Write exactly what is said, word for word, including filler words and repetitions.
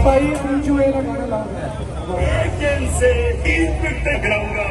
भाई बीच में गाना लाऊंगा से ईद पिटते गिराऊंगा